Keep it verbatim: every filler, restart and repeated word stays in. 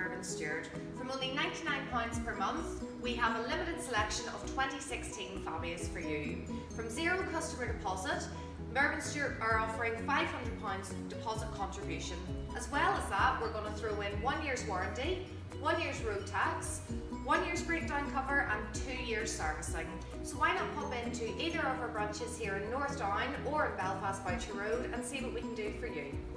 Mervyn Stewart. From only ninety-nine pounds per month, we have a limited selection of twenty sixteen Fabias for you. From zero customer deposit, Mervyn Stewart are offering five hundred pounds deposit contribution. As well as that, we're going to throw in one year's warranty, one year's road tax, one year's breakdown cover and two years servicing. So why not pop into either of our branches here in North Down or in Belfast Boucher Road and see what we can do for you.